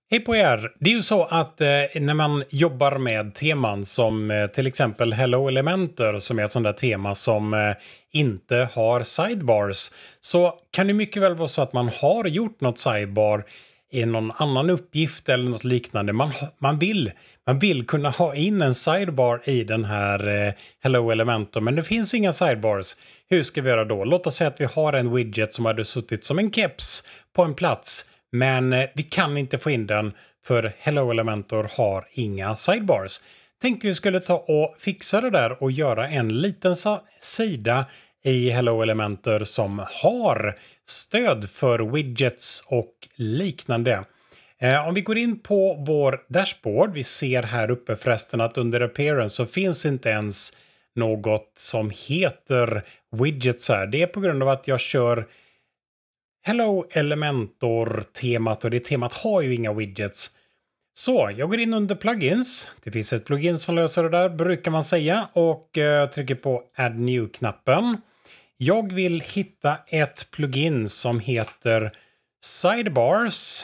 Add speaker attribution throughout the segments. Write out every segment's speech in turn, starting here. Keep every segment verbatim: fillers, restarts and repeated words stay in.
Speaker 1: Hej på er! Det är ju så att eh, när man jobbar med teman som eh, till exempel Hello Elementor, som är ett sånt där tema som eh, inte har sidebars, så kan det mycket väl vara så att man har gjort något sidebar i någon annan uppgift eller något liknande. Man, man, vill, man vill kunna ha in en sidebar i den här eh, Hello Elementor, men det finns inga sidebars. Hur ska vi göra då? Låt oss säga att vi har en widget som hade suttit som en keps på en plats. Men vi kan inte få in den för Hello Elementor har inga sidebars. Tänkte vi skulle ta och fixa det där och göra en liten sida i Hello Elementor som har stöd för widgets och liknande. Eh, om vi går in på vår dashboard, vi ser här uppe förresten att under appearance så finns inte ens något som heter widgets här. Det är på grund av att jag kör Hello Elementor-temat och det temat har ju inga widgets. Så jag går in under plugins. Det finns ett plugin som löser det där brukar man säga och uh, trycker på Add New-knappen. Jag vill hitta ett plugin som heter Sidebars.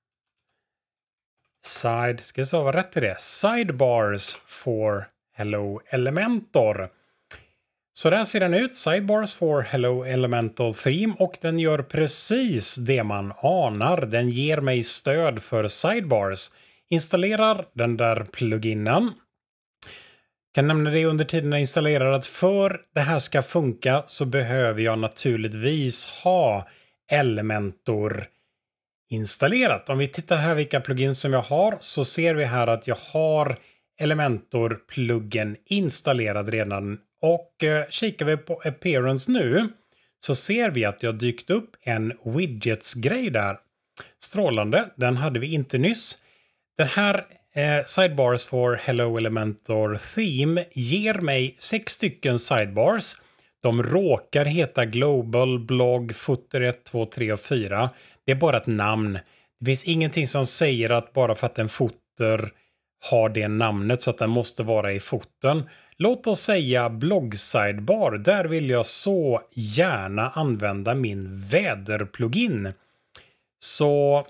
Speaker 1: Side, ska jag stava rätt i det? Sidebars for Hello Elementor. Så där ser den ut, Sidebars for Hello Elementor Theme, och den gör precis det man anar. Den ger mig stöd för sidebars. Installerar den där pluginen. Kan nämna det under tiden jag installerar att för det här ska funka så behöver jag naturligtvis ha Elementor installerat. Om vi tittar här vilka plugins som jag har så ser vi här att jag har Elementor-pluggen installerad redan. Och eh, kikar vi på appearance nu så ser vi att det har dykt upp en widgets-grej där. Strålande, den hade vi inte nyss. Den här eh, Sidebars for Hello Elementor Theme ger mig sex stycken sidebars. De råkar heta Global, Blog, Footer ett, två, tre och fyra. Det är bara ett namn. Det finns ingenting som säger att bara för att en footer har det namnet så att den måste vara i foten. Låt oss säga blogg sidebar. Där vill jag så gärna använda min väderplugin. Så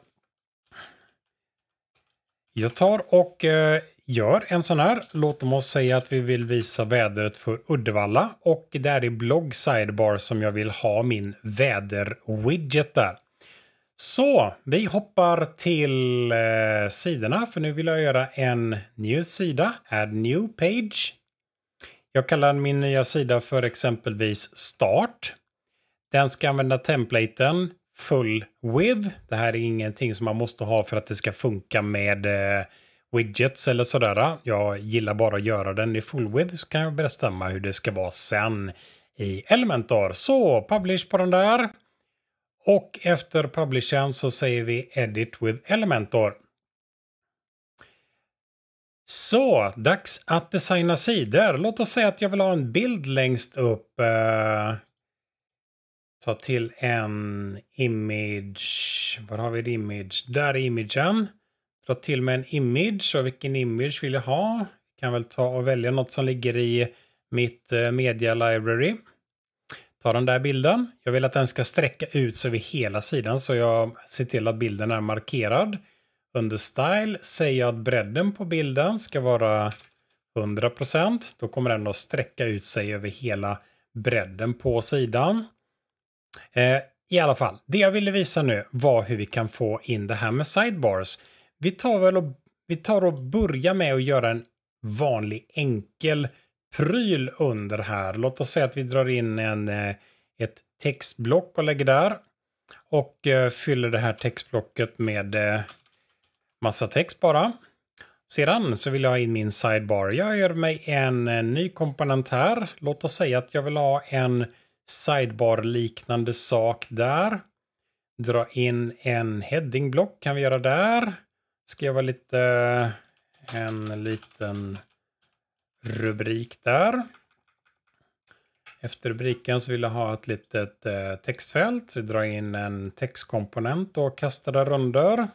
Speaker 1: jag tar och eh, gör en sån här. Låt oss säga att vi vill visa vädret för Uddevalla. Och där är blogg sidebar som jag vill ha min väderwidget där. Så vi hoppar till eh, sidorna för nu vill jag göra en ny sida. Add new page. Jag kallar min nya sida för exempelvis start. Den ska använda templaten full width. Det här är ingenting som man måste ha för att det ska funka med eh, widgets eller sådär. Jag gillar bara att göra den i full width så kan jag bestämma hur det ska vara sen i Elementor. Så publish på den där. Och efter publishen så säger vi edit with Elementor. Så, dags att designa sidor. Låt oss säga att jag vill ha en bild längst upp. Uh, ta till en image. Var har vi det image? Där är imagen. Ta till med en image. Och vilken image vill jag ha? Kan väl ta och välja något som ligger i mitt uh, media library. Ta den där bilden. Jag vill att den ska sträcka ut sig över hela sidan så jag ser till att bilden är markerad. Under style säger jag att bredden på bilden ska vara hundra procent. Då kommer den att sträcka ut sig över hela bredden på sidan. Eh, I alla fall, det jag ville visa nu var hur vi kan få in det här med sidebars. Vi tar väl och, vi tar och börjar med att göra en vanlig enkel pryl under här. Låt oss säga att vi drar in en, ett textblock och lägger där. Och uh, fyller det här textblocket med uh, massa text bara. Sedan så vill jag ha in min sidebar. Jag gör mig en, en ny komponent här. Låt oss säga att jag vill ha en sidebar liknande sak där. Dra in en headingblock kan vi göra där. Skriva lite uh, en liten rubrik där. Efter rubriken så vill jag ha ett litet eh, textfält. Så vi drar in en textkomponent och kastar där under.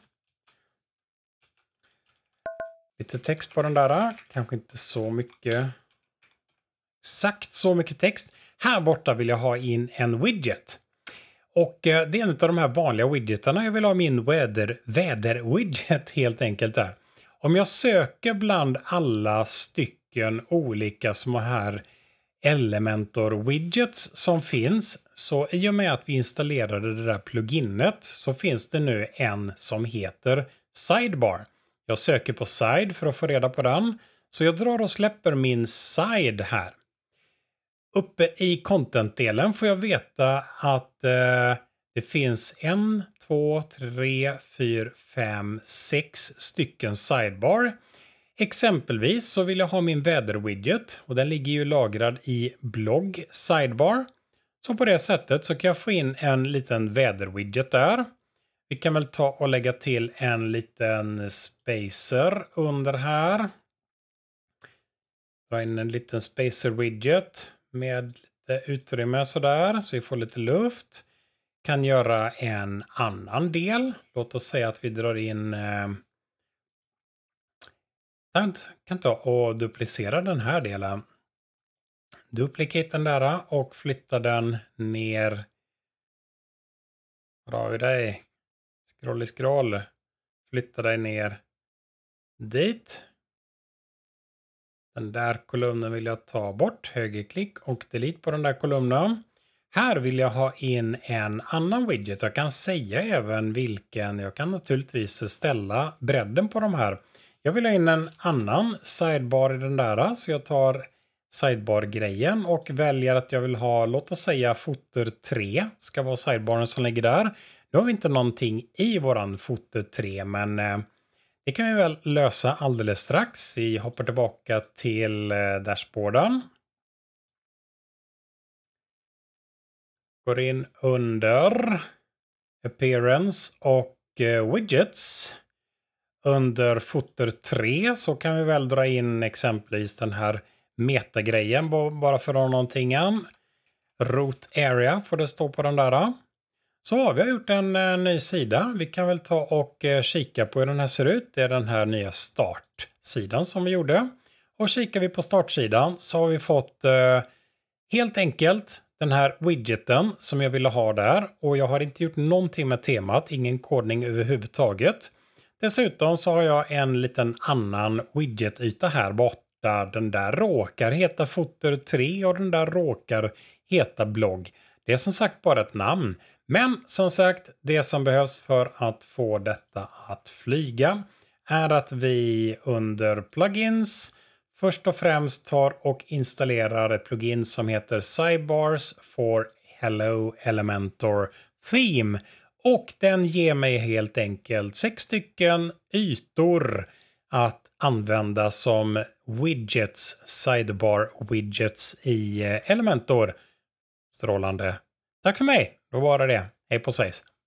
Speaker 1: Lite text på den där. Kanske inte så mycket. Exakt så mycket text. Här borta vill jag ha in en widget. Och eh, det är en av de här vanliga widgetarna. Jag vill ha min väder, väder-widget helt enkelt där. Om jag söker bland alla stycken olika små här Elementor-widgets som finns, så i och med att vi installerade det där pluginet så finns det nu en som heter Sidebar. Jag söker på Side för att få reda på den. Så jag drar och släpper min Side här. Uppe i content-delen får jag veta att eh, det finns en, två, tre, fyra, fem, sex stycken Sidebar. Exempelvis så vill jag ha min väder-widget och den ligger ju lagrad i blogg Sidebar. Så på det sättet så kan jag få in en liten väder-widget där. Vi kan väl ta och lägga till en liten spacer under här. Dra in en liten spacer-widget med lite utrymme sådär så vi får lite luft. Kan göra en annan del. Låt oss säga att vi drar in... Eh, Jag kan ta och duplicera den här delen. Duplicate den där och flytta den ner. Var har vi dig? Scroll i scroll. Flytta dig ner dit. Den där kolumnen vill jag ta bort. Högerklick och delete på den där kolumnen. Här vill jag ha in en annan widget. Jag kan säga även vilken. Jag kan naturligtvis ställa bredden på de här. Jag vill ha in en annan sidebar i den där, så jag tar sidebar-grejen och väljer att jag vill ha, låt oss säga footer tre ska vara sidebaren som ligger där. Nu har vi inte någonting i våran footer tre, men eh, det kan vi väl lösa alldeles strax. Vi hoppar tillbaka till eh, dashboarden. Går in under appearance och eh, widgets. Under footer tre så kan vi väl dra in exempelvis den här metagrejen bara för att ha någonting an. Root area får det stå på den där. Så har vi gjort en, en ny sida. Vi kan väl ta och eh, kika på hur den här ser ut. Det är den här nya startsidan som vi gjorde. Och kikar vi på startsidan så har vi fått eh, helt enkelt den här widgeten som jag ville ha där. Och jag har inte gjort någonting med temat, ingen kodning överhuvudtaget. Dessutom så har jag en liten annan widgetyta här borta. Den där råkar heta footer tre och den där råkar heta blogg. Det är som sagt bara ett namn. Men som sagt, det som behövs för att få detta att flyga är att vi under plugins först och främst tar och installerar ett plugin som heter Sidebars for Hello Elementor Theme. Och den ger mig helt enkelt sex stycken ytor att använda som widgets, sidebar widgets i Elementor. Strålande. Tack för mig. Då var det det. Hej på sig.